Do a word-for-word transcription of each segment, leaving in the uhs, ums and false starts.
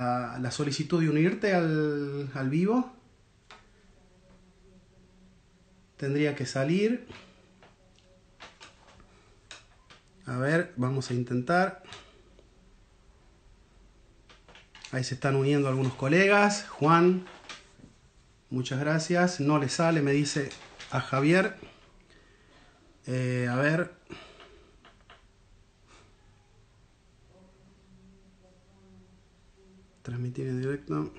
la, la solicitud de unirte al, al vivo. Tendría que salir. A ver, vamos a intentar. Ahí se están uniendo algunos colegas. Juan, muchas gracias. No le sale, me dice a Javier. Eh, a ver. Transmitir en directo.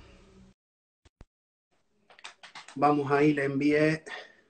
Vamos ahí, le envié.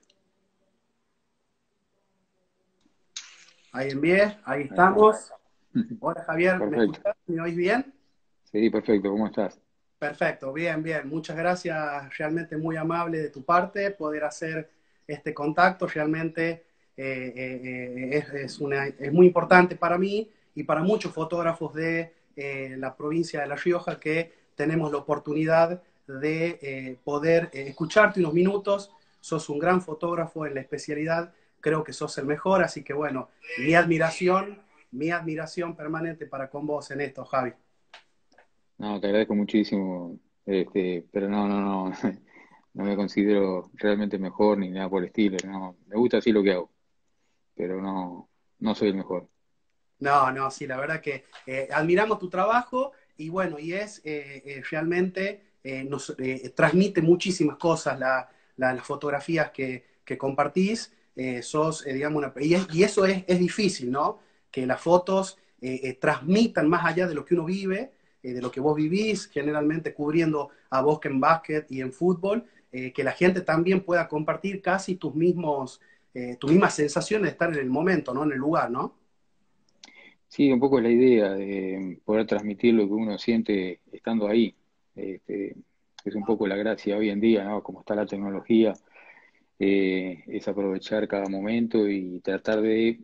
Ahí envié, ahí Ahí está. estamos. Hola Javier, ¿me Perfecto. escuchás? ¿Me oís bien? Sí, perfecto. ¿Cómo estás? Perfecto, bien, bien. Muchas gracias, realmente muy amable de tu parte poder hacer este contacto. Realmente eh, eh, eh, es, es, una, es muy importante para mí y para muchos fotógrafos de eh, la provincia de La Rioja que tenemos la oportunidad de eh, poder eh, escucharte unos minutos. Sos un gran fotógrafo en la especialidad, creo que sos el mejor, así que bueno, mi admiración, mi admiración permanente para con vos en esto, Javi. No, te agradezco muchísimo. Este, pero no, no, no. No me considero realmente mejor ni nada por el estilo. No, me gusta así lo que hago, pero no, no soy el mejor. No, no, sí, la verdad que eh, admiramos tu trabajo y bueno, y es eh, eh, realmente, eh, nos eh, transmite muchísimas cosas la, la- las fotografías que, que compartís, eh, sos, eh, digamos, una, y, es- y eso es, es difícil, ¿no? Que las fotos eh, eh, transmitan más allá de lo que uno vive, eh, de lo que vos vivís, generalmente cubriendo a vos que en básquet y en fútbol, eh, que la gente también pueda compartir casi tus mismos, eh, tus mismas sensaciones de estar en el momento, ¿no? En el lugar, ¿no? Sí, un poco la idea de poder transmitir lo que uno siente estando ahí. Este, es un poco la gracia hoy en día, ¿no? Como está la tecnología, eh, es aprovechar cada momento y tratar de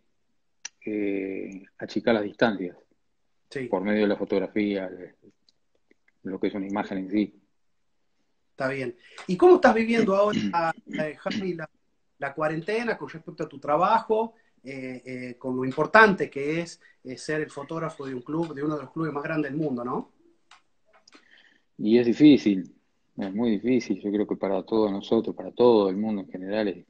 eh, achicar las distancias Sí. por medio de la fotografía, de lo que es una imagen en sí. Está bien. ¿Y cómo estás viviendo ahora, eh, Javi, la, la cuarentena con respecto a tu trabajo, eh, eh, con lo importante que es eh, ser el fotógrafo de un club, de uno de los clubes más grandes del mundo, ¿no? Y es difícil, es muy difícil, yo creo que para todos nosotros, para todo el mundo en general, es-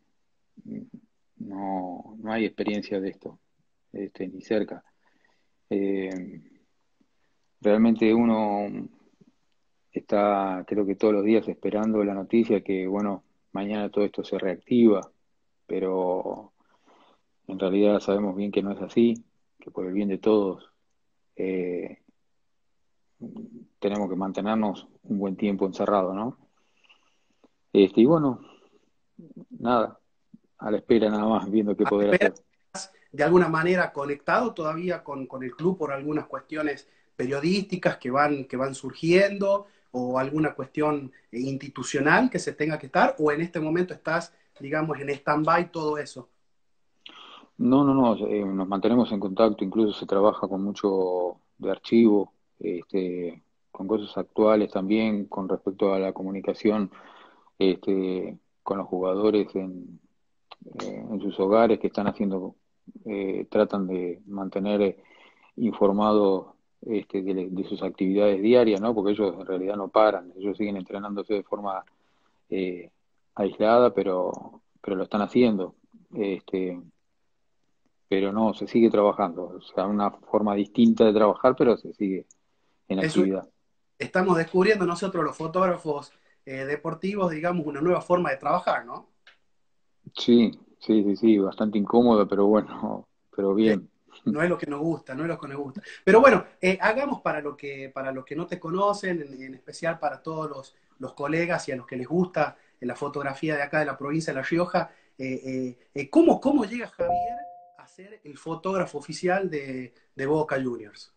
no, no hay experiencia de esto, este, ni cerca. Eh, Realmente uno está, creo que todos los días esperando la noticia que, bueno, mañana todo esto se reactiva, pero en realidad sabemos bien que no es así, que por el bien de todos eh, tenemos que mantenernos un buen tiempo encerrados, ¿no? Este, y bueno, nada, a la espera nada más, viendo qué poder ¿Esperas hacer. de alguna manera conectado todavía con, con el club por algunas cuestiones periodísticas que van, que van surgiendo o alguna cuestión eh, institucional que se tenga que estar? ¿O en este momento estás, digamos, en stand-by todo eso? No, no, no, eh, nos mantenemos en contacto, incluso se trabaja con mucho de archivo, este, con cosas actuales también, con respecto a la comunicación este, con los jugadores en, eh, en sus hogares que están haciendo, eh, tratan de mantener eh, informados este, de, de sus actividades diarias, ¿no? Porque ellos en realidad no paran, ellos siguen entrenándose de forma eh, aislada, pero, pero lo están haciendo. Este, pero no, se sigue trabajando, o sea, una forma distinta de trabajar, pero se sigue en Eso actividad. estamos descubriendo nosotros los fotógrafos eh, deportivos, digamos, una nueva forma de trabajar, ¿no? Sí, sí, sí, sí, bastante incómodo, pero bueno, pero Sí, bien. no es lo que nos gusta, no es lo que nos gusta. Pero bueno, eh, hagamos para lo que, para los que no te conocen, en, en especial para todos los, los, colegas y a los que les gusta la fotografía de acá de la provincia de La Rioja, eh, eh, eh, ¿cómo, ¿cómo llega Javier a ser el fotógrafo oficial de, de Boca Juniors?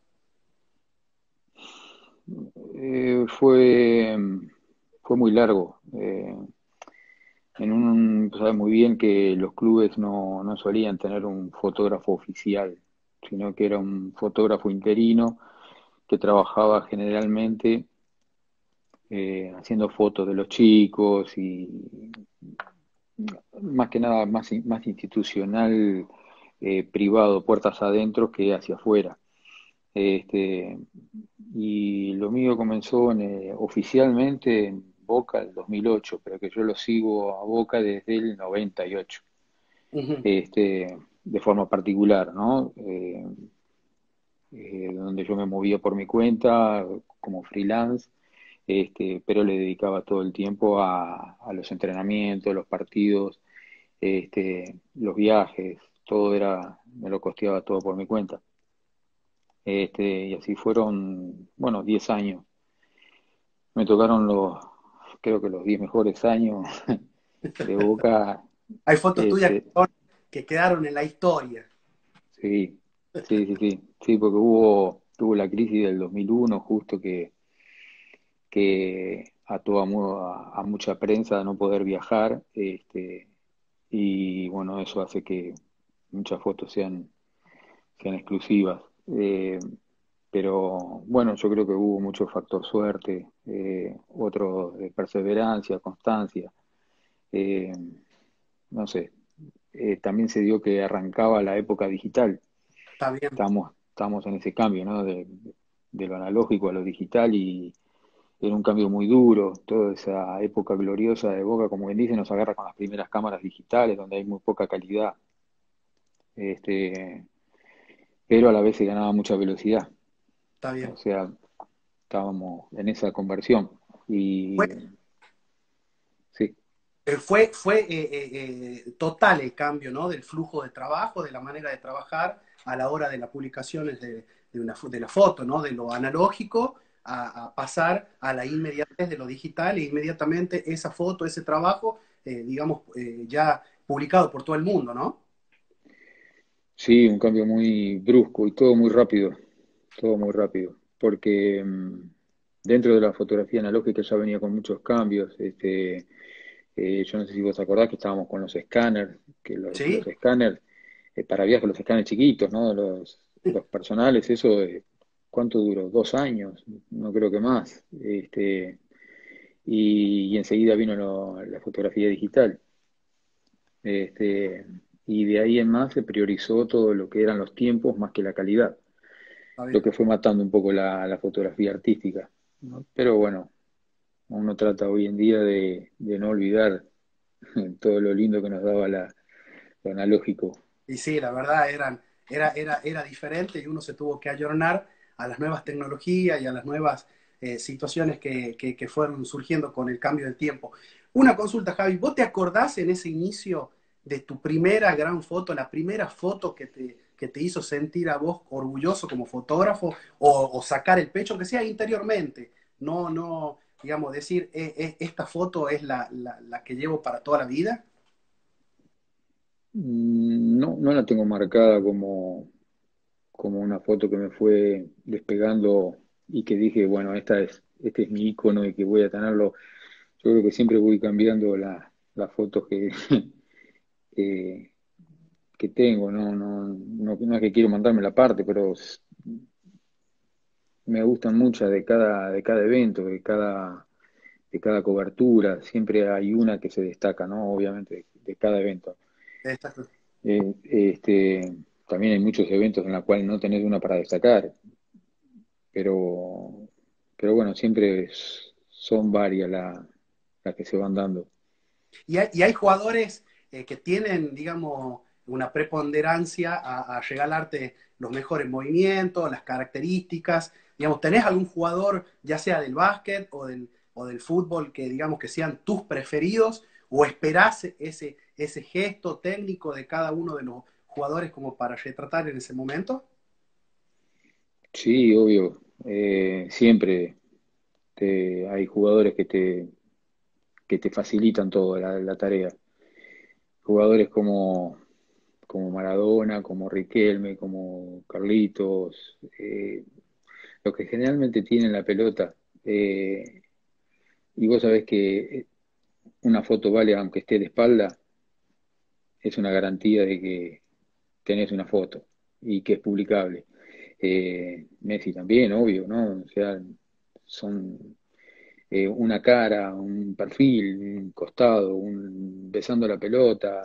Eh, fue, fue muy largo. Eh, en un, sabes muy bien que los clubes no, no solían tener un fotógrafo oficial, sino que era un fotógrafo interino que trabajaba generalmente eh, haciendo fotos de los chicos y más que nada más, más institucional, eh, privado, puertas adentro que hacia afuera. Este, y lo mío comenzó en, eh, oficialmente en Boca el dos mil ocho, pero que yo lo sigo a Boca desde el noventa y ocho, Ujú. este, de forma particular, ¿no? Eh, eh, donde yo me movía por mi cuenta como freelance, este, pero le dedicaba todo el tiempo a, a los entrenamientos, los partidos, este, los viajes, todo era, me lo costeaba todo por mi cuenta. Este, y así fueron, bueno, diez años. Me tocaron los, creo que los diez mejores años de Boca. Hay fotos tuyas que, Este, son- que quedaron en la historia. sí, sí, sí, sí, sí, porque hubo, tuvo la crisis del dos mil uno, justo que, que ató a, mu- a, a mucha prensa a no poder viajar, este, y bueno, eso hace que muchas fotos sean, sean exclusivas. Eh, pero bueno, yo creo que hubo mucho factor suerte, eh, otro de perseverancia, constancia. Eh, no sé, eh, también se dio que arrancaba la época digital. Está bien, Estamos, estamos en ese cambio, ¿no? De, de lo analógico a lo digital, y era un cambio muy duro. Toda esa época gloriosa de Boca, como bien dice, nos agarra con las primeras cámaras digitales, donde hay muy poca calidad, este, pero a la vez se ganaba mucha velocidad. está O bien. sea, estábamos en esa conversión. Fue, Y sí, eh, fue, fue eh, eh, eh, total el cambio, ¿no? Del flujo de trabajo, de la manera de trabajar a la hora de las publicaciones de, de, una, de la foto, ¿no? De lo analógico a, a, pasar a la inmediatez de lo digital e inmediatamente esa foto, ese trabajo, eh, digamos, eh, ya publicado por todo el mundo, ¿no? sí, un cambio muy brusco y todo muy rápido, todo muy rápido, porque mm, dentro de la fotografía analógica ya venía con muchos cambios. Este, eh, yo no sé si vos acordás que estábamos con los escáneres, que los, los Sí, escáneres, eh, para viajes, los escáneres chiquitos, ¿no? Los, los personales, eso, eh, ¿cuánto duró? Dos años, no creo que más. Este, y, y enseguida vino lo- la fotografía digital. Este, y de ahí en más se priorizó todo lo que eran los tiempos más que la calidad, está lo bien. que fue matando un poco la, la fotografía artística, ¿no? Pero bueno, uno trata hoy en día de, de no olvidar todo lo lindo que nos daba la, lo analógico. Y sí, la verdad eran, era, era, era diferente y uno se tuvo que ayornar a las nuevas tecnologías y a las nuevas eh, situaciones que, que, que, fueron surgiendo con el cambio del tiempo. Una consulta, Javi, ¿vos te acordás en ese inicio de tu primera gran foto, la primera foto que te, que te hizo sentir a vos orgulloso como fotógrafo o, o sacar el pecho, que sea interiormente? No, no, digamos, decir, eh, eh, esta foto es la, la, la que llevo para toda la vida. Mm, No, no la tengo marcada como, como una foto que me fue despegando y que dije, bueno, esta es, este es mi icono y que voy a tenerlo. Yo creo que siempre voy cambiando la- las fotos que, que, que tengo, no, no, no, no es que quiero mandarme la parte, pero s- me gustan muchas de cada, de cada evento, de cada, de cada cobertura, siempre hay una que se destaca, ¿no? Obviamente, de cada evento. Esta, Eh, este, también hay muchos eventos en los cuales no tenés una para destacar, pero, pero bueno, siempre es- son varias la- las que se van dando. Y hay, y hay jugadores eh, que tienen, digamos, una preponderancia a, a regalarte los mejores movimientos, las características. Digamos, ¿tenés algún jugador, ya sea del básquet o del, o del fútbol, que digamos que sean tus preferidos? ¿O esperás ese, ese gesto técnico de cada uno de los jugadores como para retratar en ese momento? Sí, obvio, eh, siempre te- hay jugadores que te, que te facilitan todo la, la tarea. Jugadores como, como Maradona, como Riquelme, como Carlitos, eh, los que generalmente tienen la pelota. eh, y vos sabés que una foto vale, aunque esté de espalda, es una garantía de que tenés una foto y que es publicable. Eh, Messi también, obvio, ¿no? O sea, son eh, una cara, un perfil, un costado, un, besando la pelota,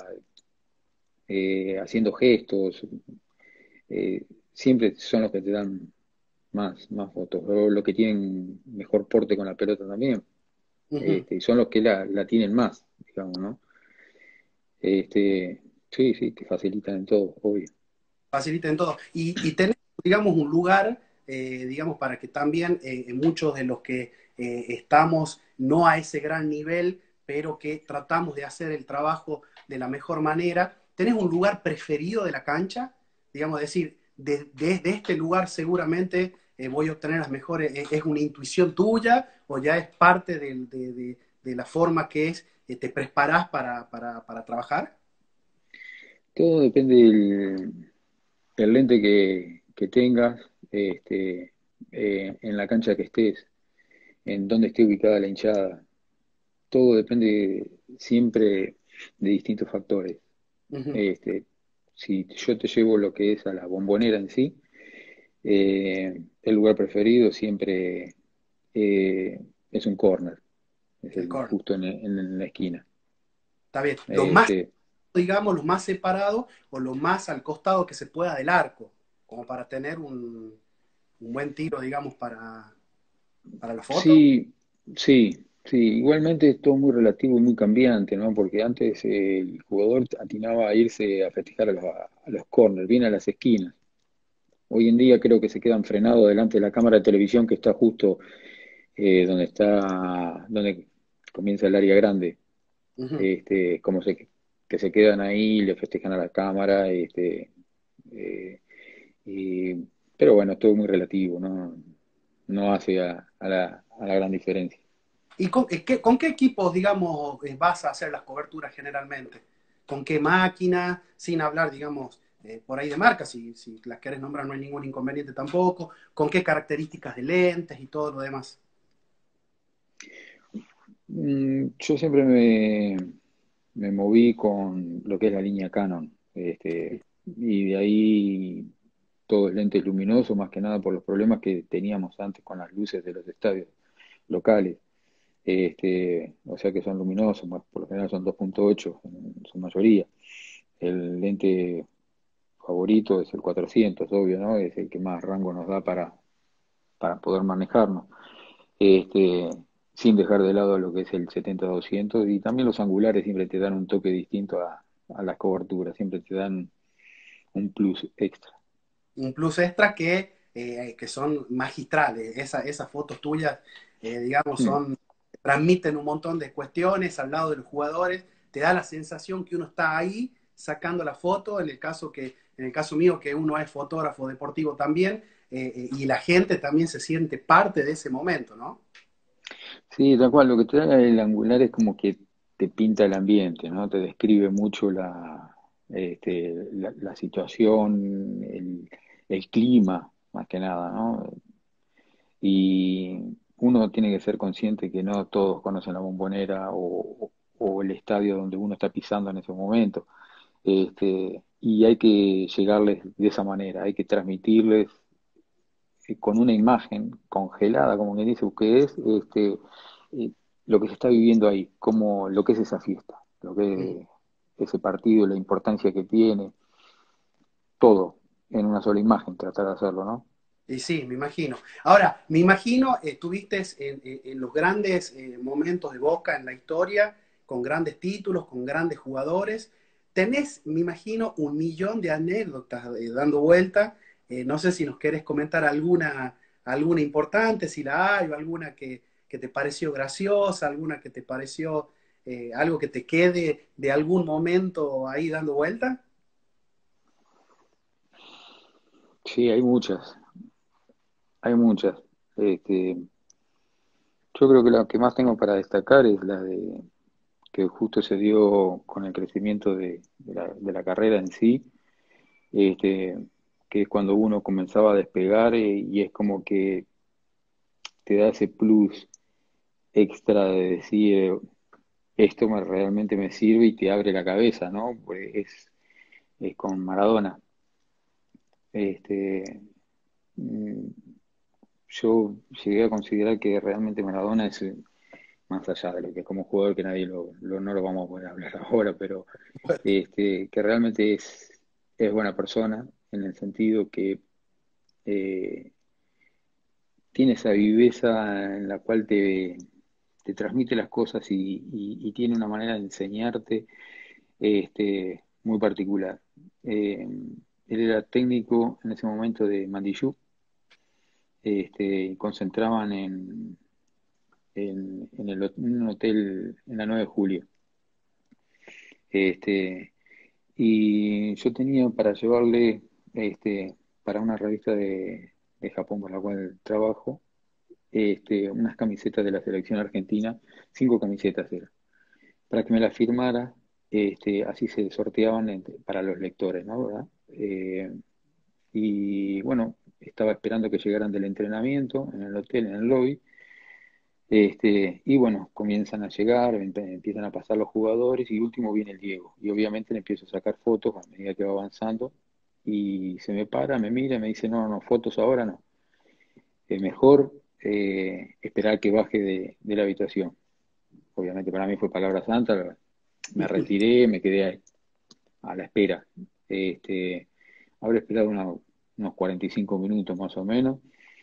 eh, haciendo gestos, eh, siempre son los que te dan, más, más fotos, o los que tienen mejor porte con la pelota también, Ujú. este, y son los que la, la tienen más, digamos, ¿no? Este, sí, sí, te facilitan en todo, obvio. Faciliten todo. Y, y tener, digamos, un lugar, eh, digamos, para que también eh, muchos de los que eh, estamos no a ese gran nivel, pero que tratamos de hacer el trabajo de la mejor manera, ¿tenés un lugar preferido de la cancha? Digamos, decir, de, de, de este lugar seguramente eh, voy a obtener las mejores, eh, ¿es una intuición tuya o ya es parte de, de, de, de la forma que es, eh, te preparás para, para, para trabajar? Todo depende del, del lente que, que tengas, este, eh, en la cancha que estés, en dónde esté ubicada la hinchada. Todo depende siempre de distintos factores. Ujú. Este, si yo te llevo lo que es a la bombonera en sí, eh, el lugar preferido siempre eh, es un corner, es El el corner. justo en, en la esquina. Está bien. Los más, Este, digamos, los más separados o los más al costado que se pueda del arco, como para tener un, un buen tiro, digamos, para, para la foto. sí, sí, sí. Igualmente es todo muy relativo y muy cambiante, ¿no? Porque antes eh, el jugador atinaba a irse a festejar a los, a los corners, bien a las esquinas. Hoy en día creo que se quedan frenados delante de la cámara de televisión que está justo eh, donde está, donde comienza el área grande. Ujú. Este, como se, que se quedan ahí, le festejan a la cámara, este, eh, y- pero bueno, es todo muy relativo, ¿no? No hace a, a la, a la gran diferencia. ¿Y con, eh, qué, con qué equipos, digamos, eh, vas a hacer las coberturas generalmente? ¿Con qué máquina? Sin hablar, digamos, eh, por ahí de marcas, si, si las querés nombrar no hay ningún inconveniente tampoco. ¿Con qué características de lentes y todo lo demás? Mm, yo siempre me, me moví con lo que es la línea Canon, este, y de ahí todo es lentes luminosos, más que nada por los problemas que teníamos antes con las luces de los estadios locales. Este, o sea que son luminosos, más- por lo general son dos punto ocho en su mayoría. El lente favorito es el cuatrocientos, obvio, ¿no? Es el que más rango nos da para, para poder manejarnos. Este, sin dejar de lado lo que es el setenta doscientos, y también los angulares siempre te dan un toque distinto a, a las coberturas, siempre te dan un plus extra. Un plus extra que, eh, que son magistrales. Esa, esas fotos tuyas, eh, digamos, Mm. son, transmiten un montón de cuestiones al lado de los jugadores. Te da la sensación que uno está ahí sacando la foto, en el caso, que, en el caso mío, que uno es fotógrafo deportivo también, eh, eh, y la gente también se siente parte de ese momento, ¿no? Sí, tal cual, lo que te da el angular es como que te pinta el ambiente, ¿no? Te describe mucho la, este, la, la situación, el, el clima, más que nada, ¿no? Y uno tiene que ser consciente que no todos conocen la Bombonera o, o el estadio donde uno está pisando en ese momento. Este, y hay que llegarles de esa manera, hay que transmitirles eh, con una imagen congelada, como me dice, que es este, eh, lo que se está viviendo ahí, como lo que es esa fiesta, lo Mm. que es ese partido, la importancia que tiene, todo en una sola imagen, tratar de hacerlo, ¿no? Y sí, me imagino. Ahora, me imagino, estuviste en, en- en los grandes eh, momentos de Boca en la historia, con grandes títulos, con grandes jugadores. Tenés, me imagino, un millón de anécdotas eh, dando vuelta. Eh, no sé si nos querés comentar alguna, alguna importante, si la hay, o alguna que, que te pareció graciosa, alguna que te pareció eh, algo que te quede de algún momento ahí dando vuelta. Sí, hay muchas, hay muchas. Este, yo creo que la que más tengo para destacar es la de que justo se dio con el crecimiento de, de la, de la carrera en sí, este, que es cuando uno comenzaba a despegar, eh, y es como que te da ese plus extra de decir, esto me, realmente me sirve y te abre la cabeza, ¿no? Pues es, es con Maradona. Este, mm, yo llegué a considerar que realmente Maradona es, eh, más allá de lo que es como jugador, que nadie lo, lo- no lo vamos a poder hablar ahora, pero este, que realmente es, es buena persona en el sentido que eh, tiene esa viveza en la cual te, te transmite las cosas y, y- y tiene una manera de enseñarte este, muy particular. Eh, Él era técnico en ese momento de Mandiyú, este, concentraban en, en, en el, en un hotel en la nueve de julio. Este, y yo tenía para llevarle este, para una revista de, de Japón por la cual trabajo, este, unas camisetas de la selección argentina, cinco camisetas eran, para que me las firmara, este, así se sorteaban entre- para los lectores, ¿no? ¿Verdad? Eh, y bueno, estaba esperando que llegaran del entrenamiento en el hotel, en el lobby, este, y bueno, comienzan a llegar, empe- empiezan a pasar los jugadores y último viene el Diego. Y obviamente le empiezo a sacar fotos a medida que va avanzando y se me para, me mira y me dice, no, no, fotos ahora no. Es mejor eh, esperar que baje de, de la habitación. Obviamente para mí fue palabra santa, me retiré, me quedé ahí, a la espera. Este, habré esperado una- unos cuarenta y cinco minutos más o menos,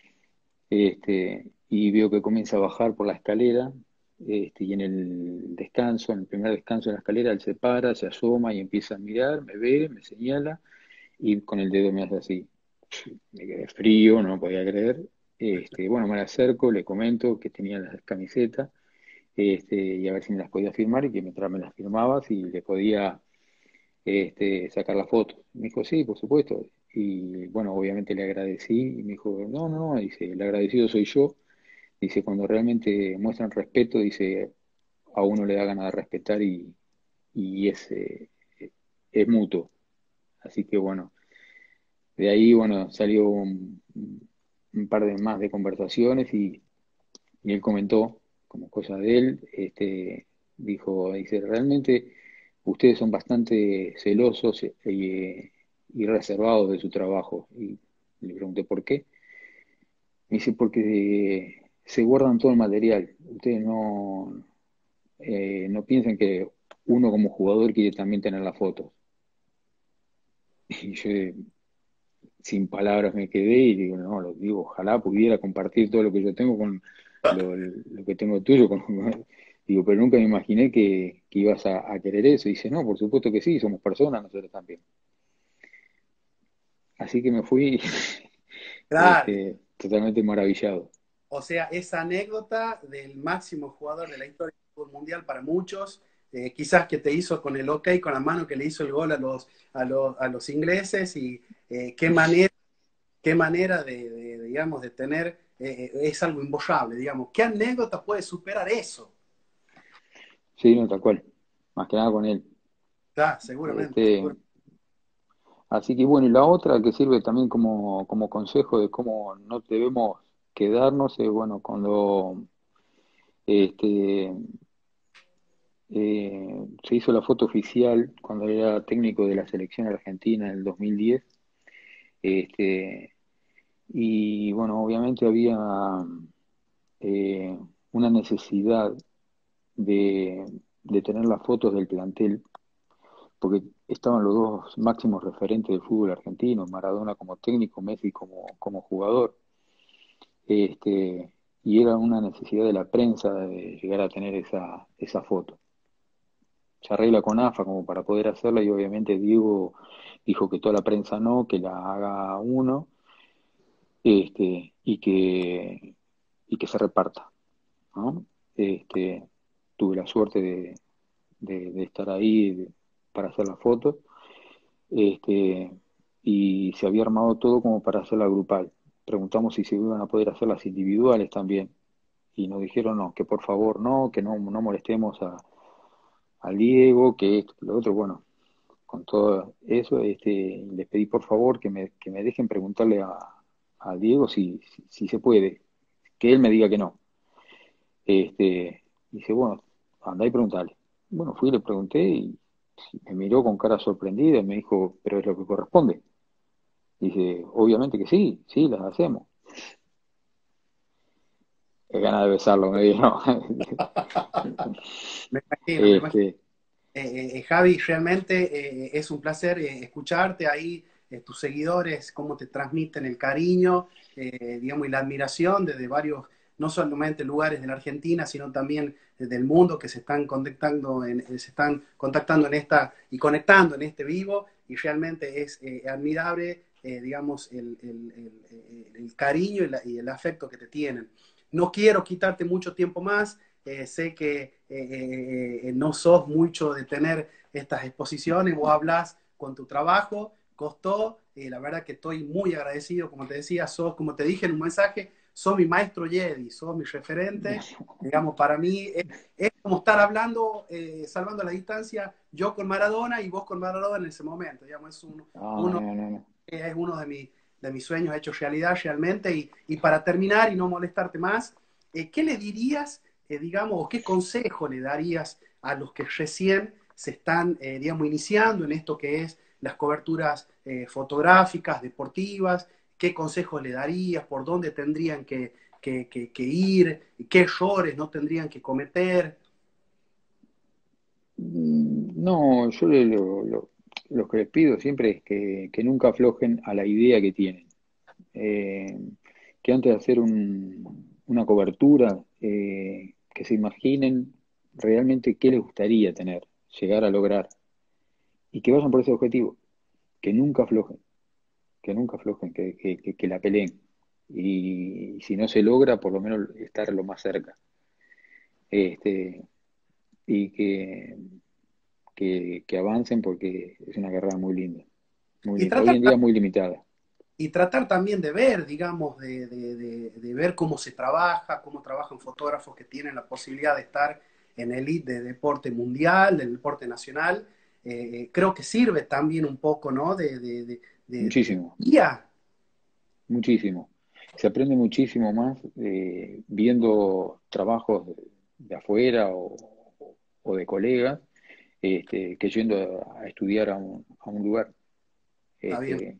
este, y veo que comienza a bajar por la escalera, este, y en el descanso, en el primer descanso de la escalera, él se para, se asoma y empieza a mirar, me ve, me señala, y con el dedo me hace así. Me quedé frío, no podía creer. Este, bueno, me la acerco, le comento que tenía las camisetas, este, y a ver si me las podía firmar y que mientras me las firmaba, si le podía este, sacar la foto. Me dijo, sí, por supuesto. Y bueno, obviamente le agradecí y me dijo, no, no, no, dice, el agradecido soy yo. Dice, cuando realmente muestran respeto, dice, a uno le da ganas de respetar y, y es, eh, es mutuo. Así que bueno, de ahí, bueno, salió un, un par de más de conversaciones y, y él comentó, como cosa de él, este, dijo, dice, realmente ustedes son bastante celosos y, y reservados de su trabajo. Y le pregunté por qué. Me dice, porque se guardan todo el material. Ustedes no, eh, no piensan que uno como jugador quiere también tener las fotos. Y yo sin palabras me quedé y digo, no, lo digo, ojalá pudiera compartir todo lo que yo tengo con lo, lo que tengo tuyo. Con, digo, pero nunca me imaginé que, que ibas a, a querer eso. Y dice, no, por supuesto que sí, somos personas nosotros también. Así que me fui Claro, este, totalmente maravillado. o sea, esa anécdota del máximo jugador de la historia del fútbol mundial para muchos, eh, quizás que te hizo con el ok, con la mano que le hizo el gol a los, a los, a los ingleses, y eh, qué manera, qué manera de, de, digamos, de tener, eh, eh, es algo imborrable, digamos. ¿Qué anécdota puede superar eso? Sí, no, tal cual. Más que nada con él. Claro, seguramente, Este, seguramente. así que bueno, y la otra que sirve también como, como consejo de cómo no debemos quedarnos, es bueno, cuando este, eh, se hizo la foto oficial, cuando era técnico de la selección argentina en el dos mil diez, este, y bueno, obviamente había eh, una necesidad de, de tener las fotos del plantel, porque estaban los dos máximos referentes del fútbol argentino, Maradona como técnico, Messi como, como jugador. Este, y era una necesidad de la prensa de llegar a tener esa, esa foto. Se arregla con AFA como para poder hacerla y obviamente Diego dijo que toda la prensa no, que la haga uno, este, y que, y que se reparta, ¿no? Este, tuve la suerte de, de- de estar ahí de- para hacer la foto, este, y se había armado todo como para hacerla grupal. Preguntamos si se iban a poder hacer las individuales también y nos dijeron no, que por favor no, que no, no molestemos a, al Diego, que esto, que lo otro, bueno, con todo eso, este, les pedí por favor que me, que me dejen preguntarle a, a Diego si, si, si se puede, que él me diga que no. Este, dice, bueno, andá y preguntale. Bueno, fui y le pregunté y me miró con cara sorprendida y me dijo, pero es lo que corresponde. Dice, obviamente que sí, sí, las hacemos. Qué ganas de besarlo, me dijo. Me imagino, me imagino. Este, Eh, eh, Javi, realmente eh, es un placer eh, escucharte ahí, eh, tus seguidores, cómo te transmiten el cariño, eh, digamos, y la admiración desde varios, no solamente lugares de la Argentina, sino también del mundo que se están contactando en, se están contactando en esta y conectando en este vivo, y realmente es eh, admirable, eh, digamos, el, el, el, el cariño y, la, y, el afecto que te tienen. No quiero quitarte mucho tiempo más, eh, sé que eh, eh, no sos mucho de tener estas exposiciones, vos hablas con tu trabajo, costó, eh, la verdad que estoy muy agradecido, como te decía, sos, como te dije en un mensaje, sos mi maestro Jedi, sos mi referente, digamos, para mí es, es como estar hablando, eh, salvando la distancia, yo con Maradona y vos con Maradona en ese momento, digamos, es uno, Ah, uno, no, no, no. es uno de, mi, de mis sueños hechos realidad realmente, y, y para terminar y no molestarte más, eh, ¿qué le dirías, eh, digamos, o qué consejo le darías a los que recién se están, eh, digamos, iniciando en esto que es las coberturas eh, fotográficas, deportivas? ¿Qué consejos le darías? ¿Por dónde tendrían que, que, que, que ir? ¿Qué errores no tendrían que cometer? Mm, No, yo le- lo, lo- lo que les pido siempre es que, que nunca aflojen a la idea que tienen. Eh, que antes de hacer un- una cobertura, eh, que se imaginen realmente qué les gustaría tener, llegar a lograr, y que vayan por ese objetivo, que nunca aflojen, que nunca aflojen, que, que, que- que la peleen. Y si no se logra, por lo menos estar lo más cerca. Este, y que, que, que avancen porque es una carrera muy linda, muy Y linda. Hoy tratar en día muy limitada. y tratar también de ver, digamos, de, de, de, de, ver cómo se trabaja, cómo trabajan fotógrafos que tienen la posibilidad de estar en elite de deporte mundial, del deporte nacional. Eh, creo que sirve también un poco, ¿no? De, de, de, de, de Muchísimo, guía. muchísimo. Se aprende muchísimo más eh, viendo trabajos de, de afuera o, o de colegas, este, que yendo a, a estudiar a un, a un lugar. Está bien. Este,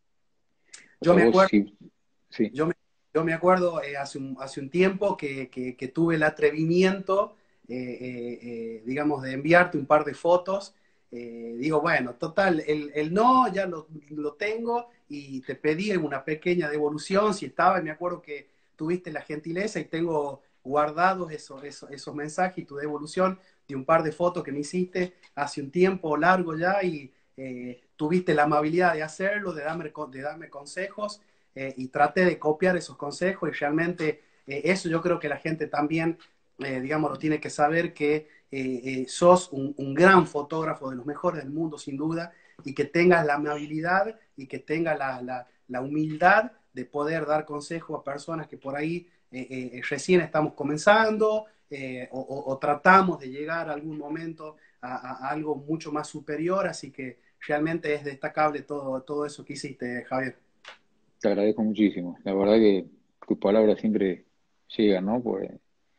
o Yo sea, me vos acuerdo, sí, sí, yo me, yo me acuerdo eh, hace, un, hace un tiempo que, que, que tuve el atrevimiento, eh, eh, eh, digamos, de enviarte un par de fotos. Eh, digo, bueno, total, el, el no ya lo, lo, tengo, y te pedí una pequeña devolución si estaba, y me acuerdo que tuviste la gentileza y tengo guardados esos, esos, esos mensajes y tu devolución de un par de fotos que me hiciste hace un tiempo largo ya, y eh, tuviste la amabilidad de hacerlo, de darme, de darme consejos, eh, y traté de copiar esos consejos, y realmente eh, eso yo creo que la gente también, eh, digamos, lo tiene que saber, que eh, eh, sos un, un, gran fotógrafo, de los mejores del mundo, sin duda, y que tengas la amabilidad y que tengas la, la, la humildad de poder dar consejos a personas que por ahí eh, eh, recién estamos comenzando, eh, o, o, o, tratamos de llegar a algún momento a, a, a, algo mucho más superior, así que realmente es destacable todo, todo eso que hiciste, Javier. te agradezco muchísimo. La verdad que tus palabras siempre llegan, ¿no? Pues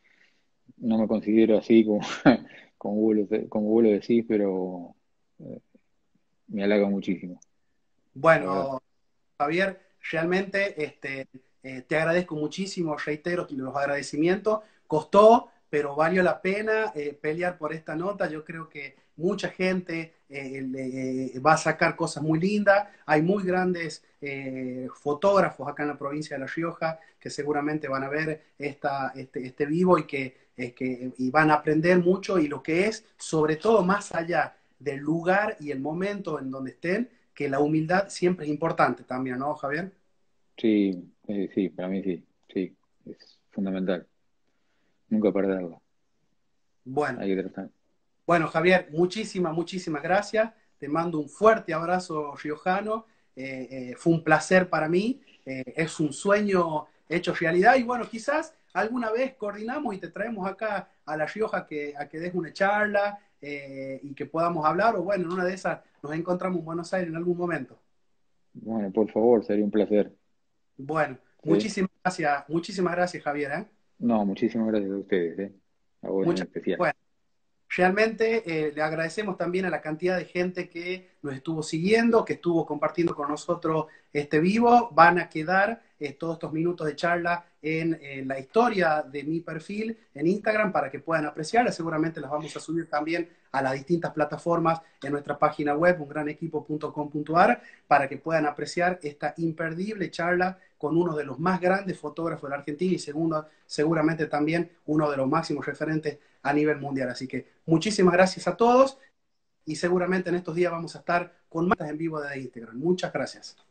no me considero así como, como, vos, lo, como vos lo decís, pero eh, me halaga muchísimo, la verdad. Bueno, Javier, realmente este, eh, te agradezco muchísimo, reitero los agradecimientos. Costó, pero valió la pena eh, pelear por esta nota. Yo creo que mucha gente eh, le, va a sacar cosas muy lindas. Hay muy grandes eh, fotógrafos acá en la provincia de La Rioja que seguramente van a ver esta, este, este vivo, y que, eh, que y van a aprender mucho, y lo que es, sobre todo, más allá del lugar y el momento en donde estén, que la humildad siempre es importante también, ¿no, Javier? Sí, eh, sí, para mí sí, sí, es fundamental. Nunca perderla. Bueno, Hay que tratar. bueno, Javier, muchísimas, muchísimas gracias. Te mando un fuerte abrazo riojano. Eh, eh, fue un placer para mí. Eh, es un sueño hecho realidad. Y bueno, quizás alguna vez coordinamos y te traemos acá a La Rioja que, a que des una charla, eh, y que podamos hablar. O bueno, en una de esas nos encontramos en Buenos Aires en algún momento. Bueno, por favor, sería un placer. Bueno, ¿Sí? muchísimas gracias, muchísimas gracias, Javier. ¿eh? No, muchísimas gracias a ustedes, ¿eh? A vos en Muchas, especial. bueno, realmente eh, le agradecemos también a la cantidad de gente que nos estuvo siguiendo, que estuvo compartiendo con nosotros este vivo. Van a quedar eh, todos estos minutos de charla en, en la historia de mi perfil en Instagram para que puedan apreciarla. Seguramente las vamos a subir también a las distintas plataformas en nuestra página web, un gran equipo punto com punto a r, para que puedan apreciar esta imperdible charla con uno de los más grandes fotógrafos de la Argentina y segundo, seguramente también uno de los máximos referentes a nivel mundial. Así que muchísimas gracias a todos y seguramente en estos días vamos a estar con más en vivo de Instagram. Muchas gracias.